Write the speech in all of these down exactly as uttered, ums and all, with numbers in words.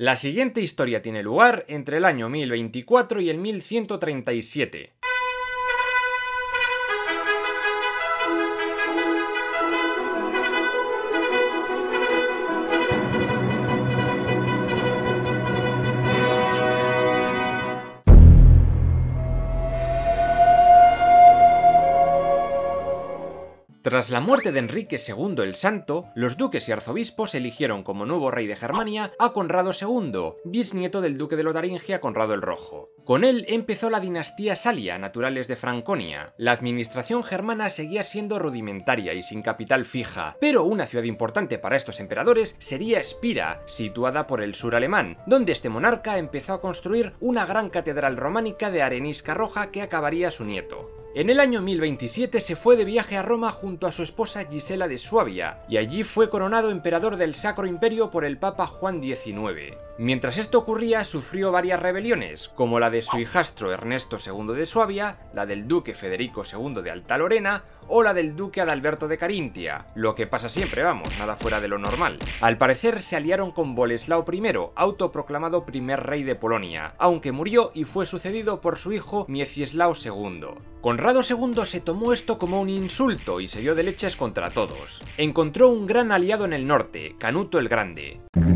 La siguiente historia tiene lugar entre el año mil veinticuatro y el mil ciento treinta y siete. Tras la muerte de Enrique segundo el Santo, los duques y arzobispos eligieron como nuevo rey de Germania a Conrado segundo, bisnieto del duque de Lotaringia Conrado el Rojo. Con él empezó la dinastía Salia, naturales de Franconia. La administración germana seguía siendo rudimentaria y sin capital fija, pero una ciudad importante para estos emperadores sería Espira, situada por el sur alemán, donde este monarca empezó a construir una gran catedral románica de arenisca roja que acabaría su nieto. En el año mil veintisiete se fue de viaje a Roma junto a su esposa Gisela de Suabia, y allí fue coronado emperador del Sacro Imperio por el Papa Juan diecinueve. Mientras esto ocurría, sufrió varias rebeliones, como la de su hijastro Ernesto segundo de Suabia, la del duque Federico segundo de Alta Lorena o la del duque Adalberto de Carintia, lo que pasa siempre, vamos, nada fuera de lo normal. Al parecer se aliaron con Boleslao primero, autoproclamado primer rey de Polonia, aunque murió y fue sucedido por su hijo Miecieslao segundo. Conrado segundo se tomó esto como un insulto y se dio de leches contra todos. Encontró un gran aliado en el norte, Canuto el Grande.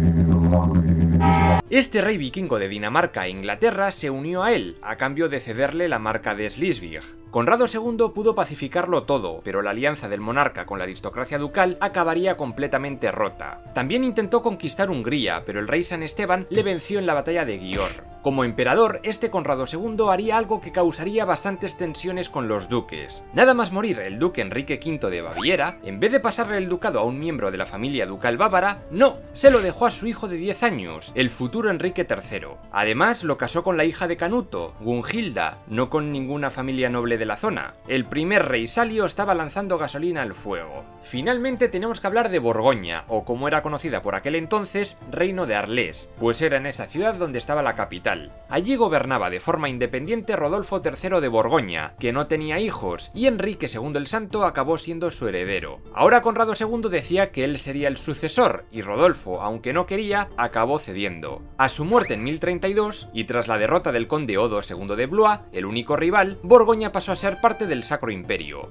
Este rey vikingo de Dinamarca e Inglaterra se unió a él, a cambio de cederle la marca de Schleswig. Conrado segundo pudo pacificarlo todo, pero la alianza del monarca con la aristocracia ducal acabaría completamente rota. También intentó conquistar Hungría, pero el rey San Esteban le venció en la batalla de Győr. Como emperador, este Conrado segundo haría algo que causaría bastantes tensiones con los duques. Nada más morir el duque Enrique quinto de Baviera, en vez de pasarle el ducado a un miembro de la familia ducal bávara, no, se lo dejó a su hijo de diez años, el futuro Enrique tercero. Además, lo casó con la hija de Canuto, Gunhilda, no con ninguna familia noble de la zona. El primer rey Salio estaba lanzando gasolina al fuego. Finalmente tenemos que hablar de Borgoña, o como era conocida por aquel entonces, Reino de Arles, pues era en esa ciudad donde estaba la capital. Allí gobernaba de forma independiente Rodolfo tercero de Borgoña, que no tenía hijos, y Enrique segundo el Santo acabó siendo su heredero. Ahora Conrado segundo decía que él sería el sucesor, y Rodolfo, aunque no quería, acabó cediendo. A su muerte en mil treinta y dos, y tras la derrota del conde Odo segundo de Blois, el único rival, Borgoña pasó a ser parte del Sacro Imperio.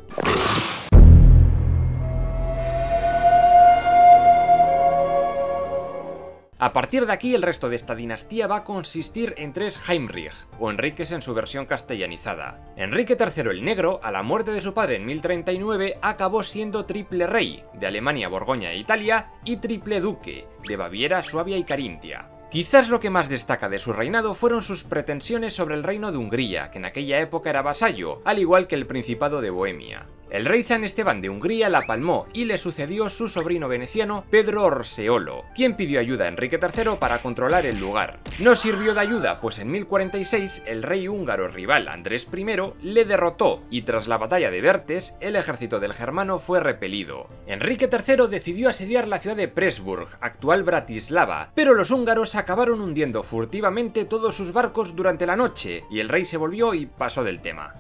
A partir de aquí, el resto de esta dinastía va a consistir en tres Heimrich, o Enriques en su versión castellanizada. Enrique tercero el Negro, a la muerte de su padre en mil treinta y nueve, acabó siendo triple rey, de Alemania, Borgoña e Italia, y triple duque, de Baviera, Suabia y Carintia. Quizás lo que más destaca de su reinado fueron sus pretensiones sobre el reino de Hungría, que en aquella época era vasallo, al igual que el Principado de Bohemia. El rey San Esteban de Hungría la palmó y le sucedió su sobrino veneciano Pedro Orseolo, quien pidió ayuda a Enrique tercero para controlar el lugar. No sirvió de ayuda, pues en mil cuarenta y seis el rey húngaro rival Andrés primero le derrotó y tras la batalla de Bertes el ejército del germano fue repelido. Enrique tercero decidió asediar la ciudad de Pressburg, actual Bratislava, pero los húngaros acabaron hundiendo furtivamente todos sus barcos durante la noche y el rey se volvió y pasó del tema.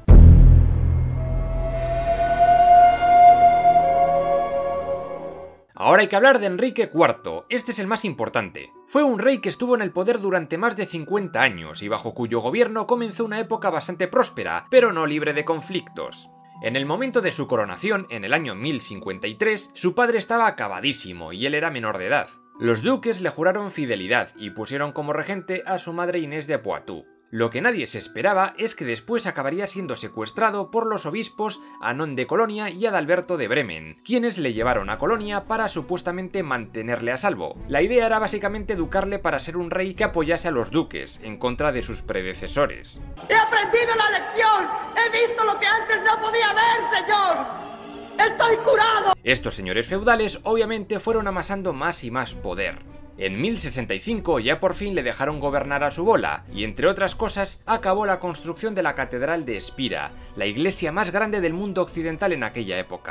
Ahora hay que hablar de Enrique cuarto, este es el más importante. Fue un rey que estuvo en el poder durante más de cincuenta años y bajo cuyo gobierno comenzó una época bastante próspera, pero no libre de conflictos. En el momento de su coronación, en el año mil cincuenta y tres, su padre estaba acabadísimo y él era menor de edad. Los duques le juraron fidelidad y pusieron como regente a su madre Inés de Poitou. Lo que nadie se esperaba es que después acabaría siendo secuestrado por los obispos Anón de Colonia y Adalberto de Bremen, quienes le llevaron a Colonia para supuestamente mantenerle a salvo. La idea era básicamente educarle para ser un rey que apoyase a los duques, en contra de sus predecesores. ¡He aprendido la lección! ¡He visto lo que antes no podía ver, señor! ¡Estoy curado! Estos señores feudales obviamente fueron amasando más y más poder. En mil sesenta y cinco ya por fin le dejaron gobernar a su bola, y entre otras cosas acabó la construcción de la Catedral de Espira, la iglesia más grande del mundo occidental en aquella época.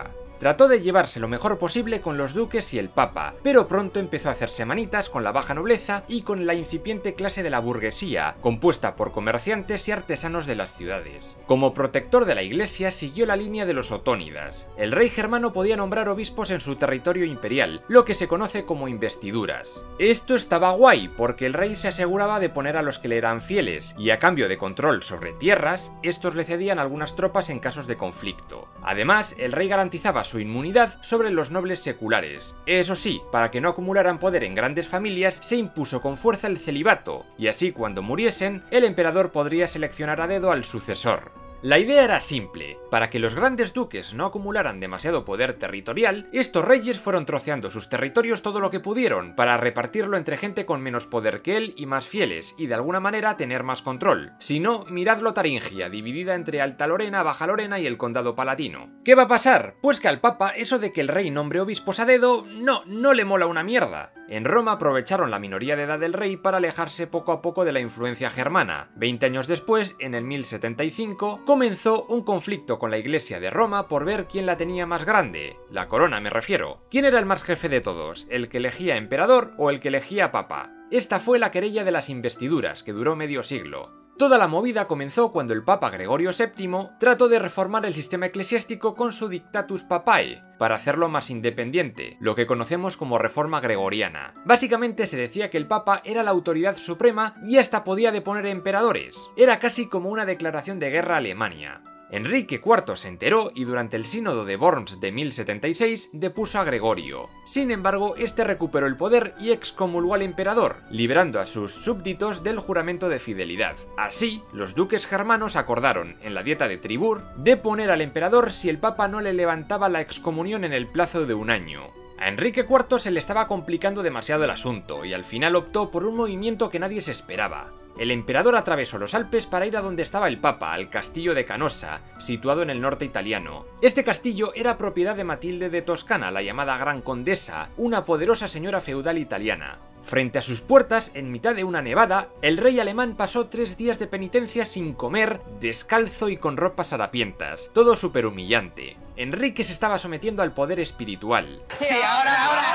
Trató de llevarse lo mejor posible con los duques y el papa, pero pronto empezó a hacerse manitas con la baja nobleza y con la incipiente clase de la burguesía, compuesta por comerciantes y artesanos de las ciudades. Como protector de la iglesia siguió la línea de los otónidas. El rey germano podía nombrar obispos en su territorio imperial, lo que se conoce como investiduras. Esto estaba guay, porque el rey se aseguraba de poner a los que le eran fieles, y a cambio de control sobre tierras, estos le cedían algunas tropas en casos de conflicto. Además, el rey garantizaba su inmunidad sobre los nobles seculares. Eso sí, para que no acumularan poder en grandes familias, se impuso con fuerza el celibato, y así cuando muriesen, el emperador podría seleccionar a dedo al sucesor. La idea era simple: para que los grandes duques no acumularan demasiado poder territorial, estos reyes fueron troceando sus territorios todo lo que pudieron, para repartirlo entre gente con menos poder que él y más fieles, y de alguna manera tener más control. Si no, mirad Lotaringia, dividida entre Alta Lorena, Baja Lorena y el Condado Palatino. ¿Qué va a pasar? Pues que al Papa eso de que el rey nombre obispos a dedo, no, no le mola una mierda. En Roma aprovecharon la minoría de edad del rey para alejarse poco a poco de la influencia germana. Veinte años después, en el mil setenta y cinco, comenzó un conflicto con la iglesia de Roma por ver quién la tenía más grande. La corona me refiero. ¿Quién era el más jefe de todos? ¿El que elegía emperador o el que elegía papa? Esta fue la querella de las investiduras, que duró medio siglo. Toda la movida comenzó cuando el Papa Gregorio séptimo trató de reformar el sistema eclesiástico con su Dictatus Papae, para hacerlo más independiente, lo que conocemos como Reforma Gregoriana. Básicamente se decía que el Papa era la autoridad suprema y hasta podía deponer emperadores. Era casi como una declaración de guerra a Alemania. Enrique cuarto se enteró y durante el sínodo de Worms de mil setenta y seis depuso a Gregorio. Sin embargo, este recuperó el poder y excomulgó al emperador, liberando a sus súbditos del juramento de fidelidad. Así, los duques germanos acordaron, en la dieta de Tribur, deponer al emperador si el papa no le levantaba la excomunión en el plazo de un año. A Enrique cuarto se le estaba complicando demasiado el asunto y al final optó por un movimiento que nadie se esperaba. El emperador atravesó los Alpes para ir a donde estaba el Papa, al castillo de Canossa, situado en el norte italiano. Este castillo era propiedad de Matilde de Toscana, la llamada Gran Condesa, una poderosa señora feudal italiana. Frente a sus puertas, en mitad de una nevada, el rey alemán pasó tres días de penitencia sin comer, descalzo y con ropas harapientas, todo súper humillante. Enrique se estaba sometiendo al poder espiritual. Sí, ahora, ahora.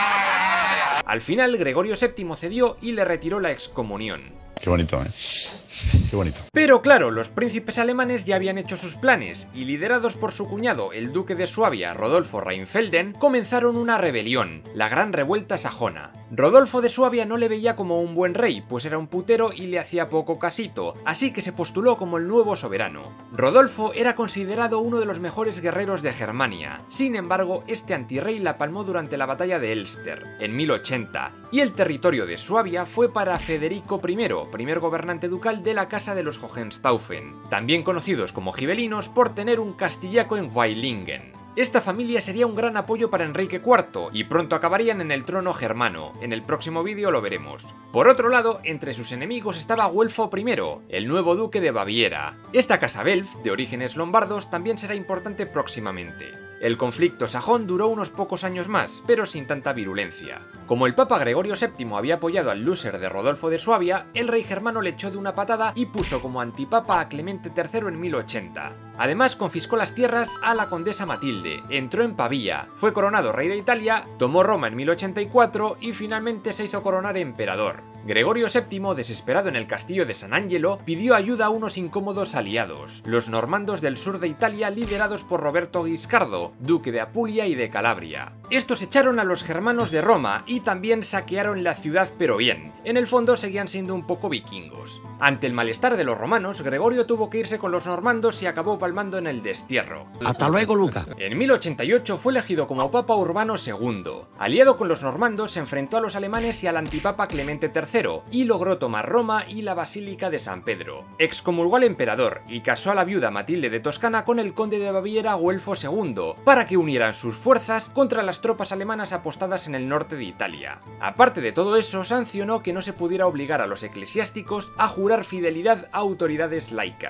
Al final, Gregorio séptimo cedió y le retiró la excomunión. Qué bonito, ¿eh? Qué bonito. Pero claro, los príncipes alemanes ya habían hecho sus planes y, liderados por su cuñado, el duque de Suabia, Rodolfo Rheinfelden, comenzaron una rebelión, la Gran Revuelta Sajona. Rodolfo de Suabia no le veía como un buen rey, pues era un putero y le hacía poco casito, así que se postuló como el nuevo soberano. Rodolfo era considerado uno de los mejores guerreros de Germania. Sin embargo, este antirrey la palmó durante la batalla de Elster, en mil ochenta, y el territorio de Suabia fue para Federico primero, primer gobernante ducal de la casa de los Hohenstaufen, también conocidos como gibelinos por tener un castillaco en Weilingen. Esta familia sería un gran apoyo para Enrique cuarto y pronto acabarían en el trono germano. En el próximo vídeo lo veremos. Por otro lado, entre sus enemigos estaba Güelfo primero, el nuevo duque de Baviera. Esta casa Welf, de orígenes lombardos, también será importante próximamente. El conflicto sajón duró unos pocos años más, pero sin tanta virulencia. Como el Papa Gregorio séptimo había apoyado al loser de Rodolfo de Suabia, el rey germano le echó de una patada y puso como antipapa a Clemente tercero en mil ochenta. Además, confiscó las tierras a la condesa Matilde, entró en Pavía, fue coronado rey de Italia, tomó Roma en mil ochenta y cuatro y finalmente se hizo coronar emperador. Gregorio séptimo, desesperado en el castillo de San Angelo, pidió ayuda a unos incómodos aliados, los normandos del sur de Italia liderados por Roberto Guiscardo, duque de Apulia y de Calabria. Estos echaron a los germanos de Roma y también saquearon la ciudad, pero bien. En el fondo seguían siendo un poco vikingos. Ante el malestar de los romanos, Gregorio tuvo que irse con los normandos y acabó palmando en el destierro. Hasta luego, Luca. En mil ochenta y ocho fue elegido como Papa Urbano segundo. Aliado con los normandos, se enfrentó a los alemanes y al antipapa Clemente tercero y logró tomar Roma y la Basílica de San Pedro. Excomulgó al emperador y casó a la viuda Matilde de Toscana con el conde de Baviera Güelfo segundo para que unieran sus fuerzas contra las tropas alemanas apostadas en el norte de Italia. Aparte de todo eso, sancionó que no se pudiera obligar a los eclesiásticos a jurar fidelidad a autoridades laicas.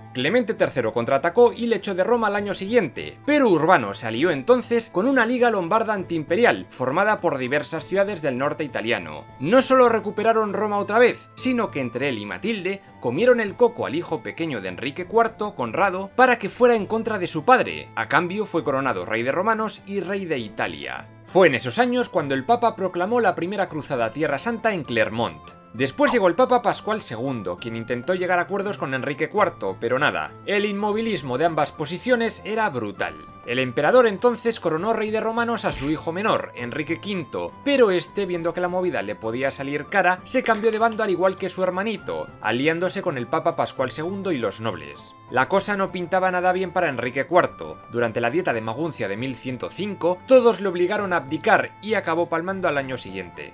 Clemente tercero contraatacó y le echó de Roma al año siguiente, pero Urbano se alió entonces con una liga lombarda antiimperial formada por diversas ciudades del norte italiano. No solo recuperaron Roma otra vez, sino que entre él y Matilde comieron el coco al hijo pequeño de Enrique cuarto, Conrado, para que fuera en contra de su padre. A cambio fue coronado rey de romanos y rey de Italia. Fue en esos años cuando el Papa proclamó la primera cruzada a Tierra Santa en Clermont. Después llegó el Papa Pascual segundo, quien intentó llegar a acuerdos con Enrique cuarto, pero nada, el inmovilismo de ambas posiciones era brutal. El emperador entonces coronó rey de romanos a su hijo menor, Enrique quinto, pero este, viendo que la movida le podía salir cara, se cambió de bando al igual que su hermanito, aliándose con el Papa Pascual segundo y los nobles. La cosa no pintaba nada bien para Enrique cuarto. Durante la Dieta de Maguncia de mil ciento cinco, todos le obligaron a abdicar y acabó palmando al año siguiente.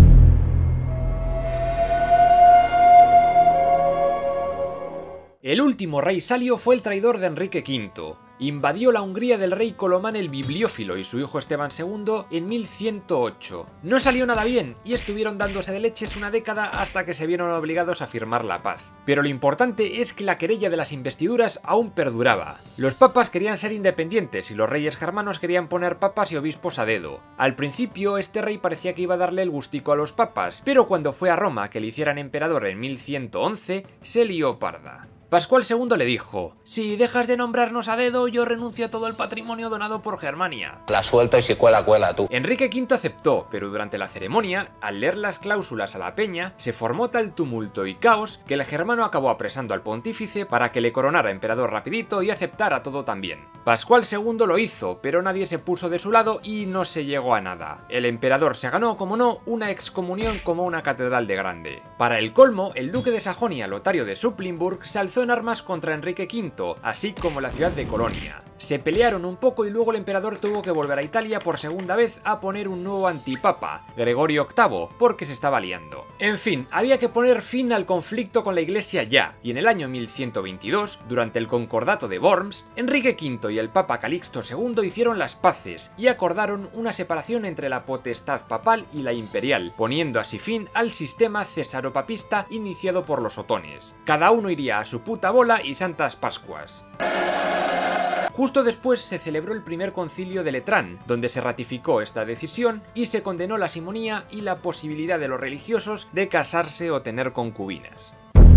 El último rey Salio fue el traidor de Enrique quinto. Invadió la Hungría del rey Colomán el Bibliófilo y su hijo Esteban segundo en mil ciento ocho. No salió nada bien y estuvieron dándose de leches una década hasta que se vieron obligados a firmar la paz. Pero lo importante es que la querella de las investiduras aún perduraba. Los papas querían ser independientes y los reyes germanos querían poner papas y obispos a dedo. Al principio este rey parecía que iba a darle el gustico a los papas, pero cuando fue a Roma que le hicieran emperador en mil ciento once, se lió parda. Pascual segundo le dijo: si dejas de nombrarnos a dedo, yo renuncio a todo el patrimonio donado por Germania. La suelto y si cuela, cuela tú. Enrique quinto aceptó, pero durante la ceremonia, al leer las cláusulas a la peña, se formó tal tumulto y caos que el germano acabó apresando al pontífice para que le coronara emperador rapidito y aceptara todo también. Pascual segundo lo hizo, pero nadie se puso de su lado y no se llegó a nada. El emperador se ganó, como no, una excomunión como una catedral de grande. Para el colmo, el duque de Sajonia, Lotario de Supplinburg, se alzó en armas contra Enrique quinto, así como la ciudad de Colonia. Se pelearon un poco y luego el emperador tuvo que volver a Italia por segunda vez a poner un nuevo antipapa, Gregorio octavo, porque se estaba liando. En fin, había que poner fin al conflicto con la iglesia ya, y en el año mil ciento veintidós, durante el concordato de Worms, Enrique quinto y el papa Calixto segundo hicieron las paces y acordaron una separación entre la potestad papal y la imperial, poniendo así fin al sistema cesaropapista iniciado por los otones. Cada uno iría a su puta bola y santas pascuas. Justo después se celebró el primer concilio de Letrán, donde se ratificó esta decisión y se condenó la simonía y la posibilidad de los religiosos de casarse o tener concubinas.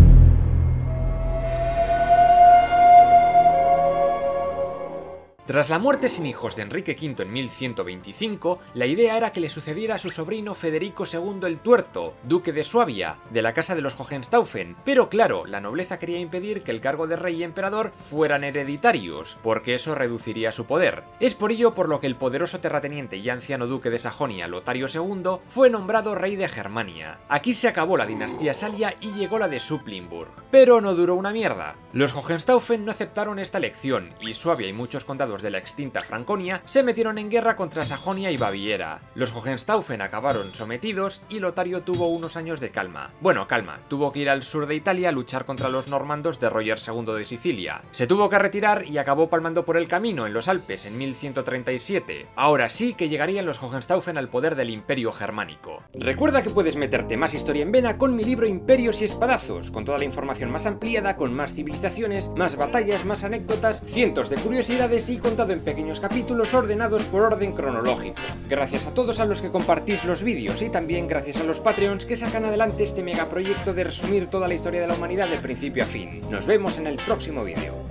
Tras la muerte sin hijos de Enrique quinto en mil ciento veinticinco, la idea era que le sucediera a su sobrino Federico segundo el Tuerto, duque de Suabia, de la casa de los Hohenstaufen, pero claro, la nobleza quería impedir que el cargo de rey y emperador fueran hereditarios, porque eso reduciría su poder. Es por ello por lo que el poderoso terrateniente y anciano duque de Sajonia, Lotario segundo, fue nombrado rey de Germania. Aquí se acabó la dinastía Salia y llegó la de Supplinburg. Pero no duró una mierda. Los Hohenstaufen no aceptaron esta elección, y Suabia y muchos condados de la extinta Franconia se metieron en guerra contra Sajonia y Baviera. Los Hohenstaufen acabaron sometidos y Lotario tuvo unos años de calma. Bueno, calma, tuvo que ir al sur de Italia a luchar contra los normandos de Roger segundo de Sicilia. Se tuvo que retirar y acabó palmando por el camino en los Alpes en mil ciento treinta y siete. Ahora sí que llegarían los Hohenstaufen al poder del Imperio Germánico. Recuerda que puedes meterte más historia en vena con mi libro Imperios y Espadazos, con toda la información más ampliada, con más civilizaciones, más batallas, más anécdotas, cientos de curiosidades y con en pequeños capítulos ordenados por orden cronológico. Gracias a todos a los que compartís los vídeos y también gracias a los Patreons que sacan adelante este megaproyecto de resumir toda la historia de la humanidad de principio a fin. Nos vemos en el próximo vídeo.